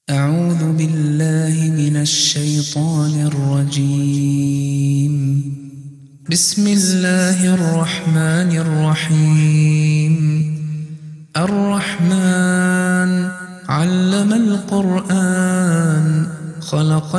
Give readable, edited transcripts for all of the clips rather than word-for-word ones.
أعوذ بالله من الشيطان الرجيم. بسم الله الرحمن الرحيم. الرحمن علم القرآن خلق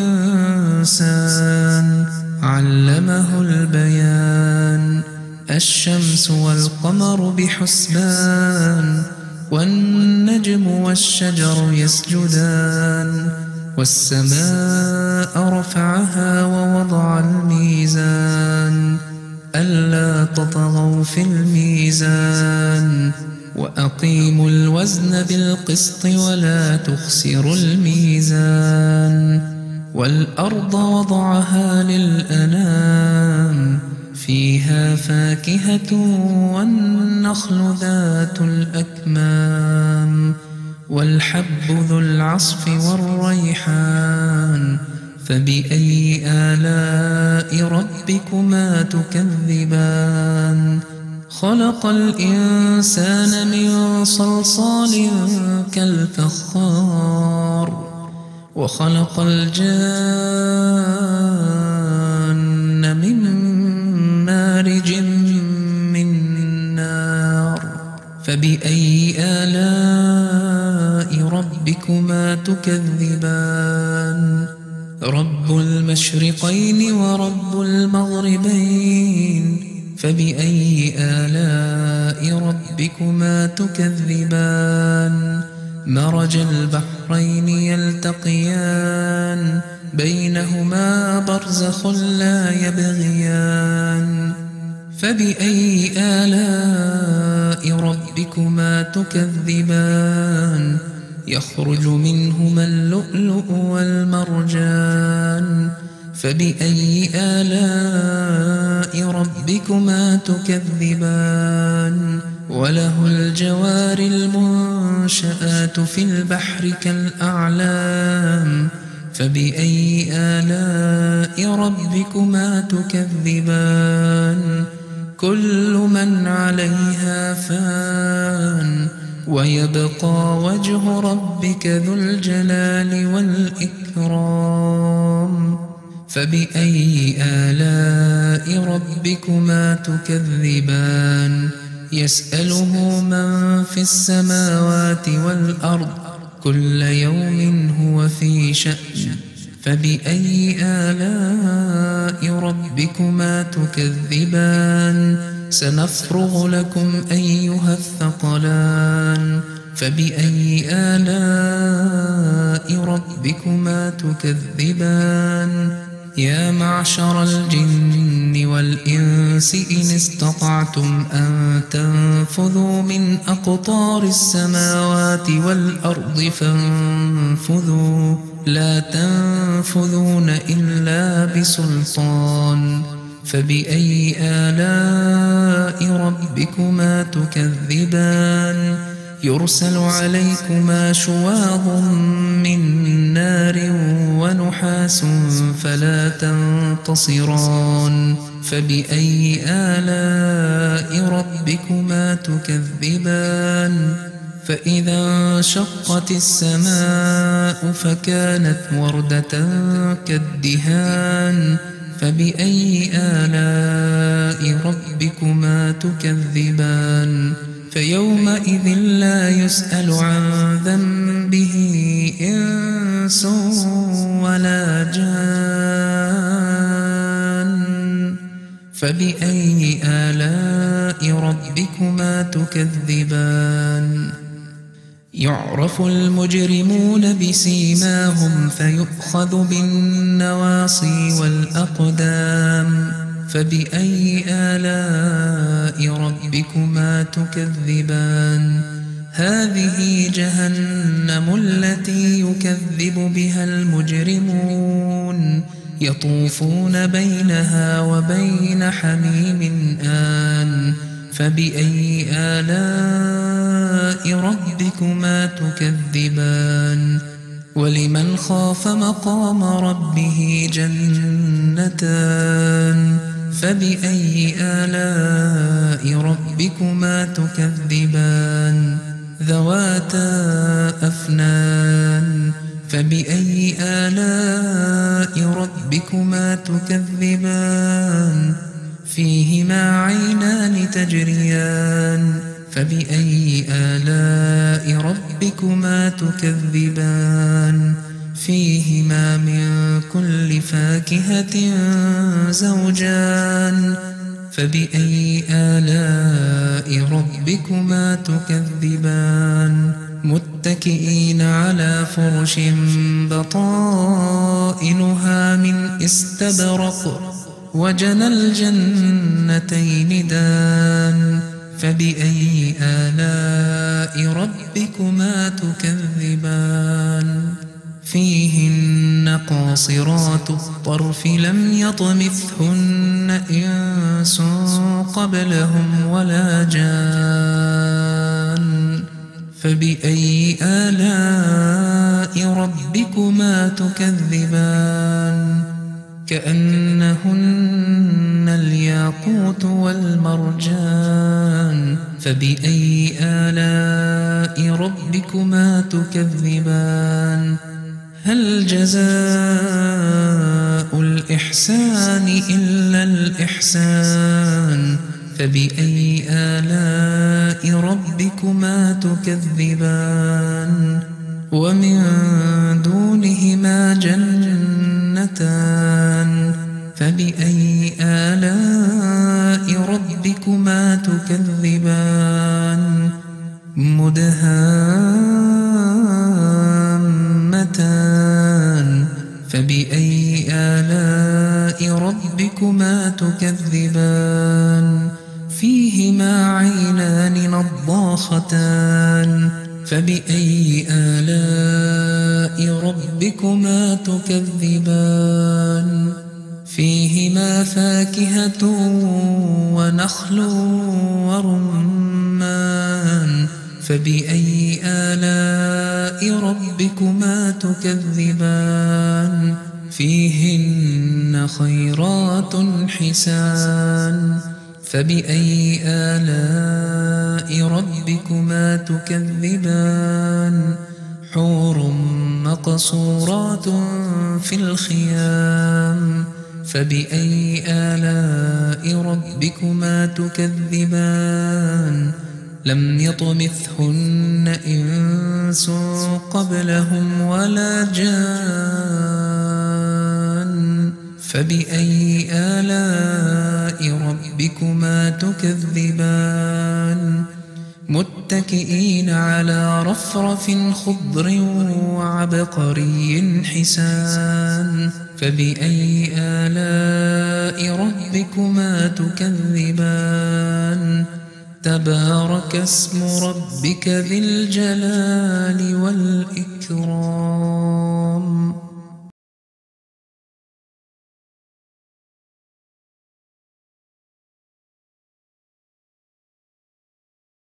الإنسان علمه البيان. الشمس والقمر بحسبان والنجم والشجر يسجدان. والسماء رفعها ووضع الميزان ألا تطغوا في الميزان وأقيموا الوزن بالقسط ولا تخسروا الميزان. والأرض وضعها للأنام فيها فاكهة والنخل ذات الأكمام والحب ذو العصف والريحان. فبأي آلاء ربكما تكذبان؟ خلق الإنسان من صلصال كالفخار وخلق الجان من مارج من نار. فبأي آلاء ربكما تكذبان؟ رب المشرقين ورب المغربين. فبأي آلاء ربكما تكذبان؟ مرج البحرين يلتقيان بينهما برزخ لا يبغيان. فبأي آلاء ربكما تكذبان؟ يخرج منهما اللؤلؤ والمرجان. فبأي آلاء ربكما تكذبان؟ وله الجوار المنشآت في البحر كالأعلام. فبأي آلاء ربكما تكذبان؟ كل من عليها فان ويبقى وجه ربك ذو الجلال والإكرام. فبأي آلاء ربكما تكذبان؟ يسأله من في السماوات والأرض كل يوم هو في شأن. فبأي آلاء ربكما تكذبان؟ سنفرغ لكم أيها الثقلان. فبأي آلاء ربكما تكذبان؟ يا معشر الجن والإنس إن استطعتم أن تنفذوا من أقطار السماوات والأرض فانفذوا لا تنفذون إلا بسلطان. فبأي آلاء ربكما تكذبان؟ يرسل عليكما شواظ من نار ونحاس فلا تنتصران. فبأي آلاء ربكما تكذبان؟ فإذا انشقت السماء فكانت وردة كالدهان. فبأي آلاء ربكما تكذبان؟ فيومئذ لا يسأل عن ذنبه إنس ولا جان. فبأي آلاء ربكما تكذبان؟ يعرف المجرمون بسيماهم فيؤخذ بالنواصي والأقدام. فبأي آلاء ربكما تكذبان؟ هذه جهنم التي يكذب بها المجرمون يطوفون بينها وبين حميم آن. فبأي آلاء ربكما تكذبان؟ ولمن خاف مقام ربه جنتان. فبأي آلاء ربكما تكذبان؟ ذواتا أفنان فبأي آلاء ربكما تكذبان فيهما عينان تجريان فبأي آلاء ربكما تكذبان فيهما من كل فاكهة زوجان فبأي آلاء ربكما تكذبان متكئين على فرش بطائنها من استبرق وجنى الجنتين دان فبأي آلاء ربكما تكذبان فيهن قاصرات الطرف لم يطمثهن إنس قبلهم ولا جان فبأي آلاء ربكما تكذبان كأنهن الياقوت والمرجان فبأي آلاء ربكما تكذبان هل جزاء الإحسان إلا الإحسان فبأي آلاء ربكما تكذبان ومن دونهما جنتان فبأي آلاء ربكما تكذبان مدهامتان فبأي آلاء ربكما تكذبان فيهما عينان نضاختان فبأي آلاء ربكما تكذبان فيهما فاكهة ونخل ورمان فبأي آلاء ربكما تكذبان فيهن خيرات حسان فبأي آلاء ربكما تكذبان حور مقصورات في الخيام فبأي آلاء ربكما تكذبان لم يطمثهن إنس قبلهم ولا جان فبأي آلاء ربكما تكذبان متكئين على رفرف خضر وعبقري حسان فبأي آلاء ربكما تكذبان تبارك اسم ربك ذي الجلال والإكرام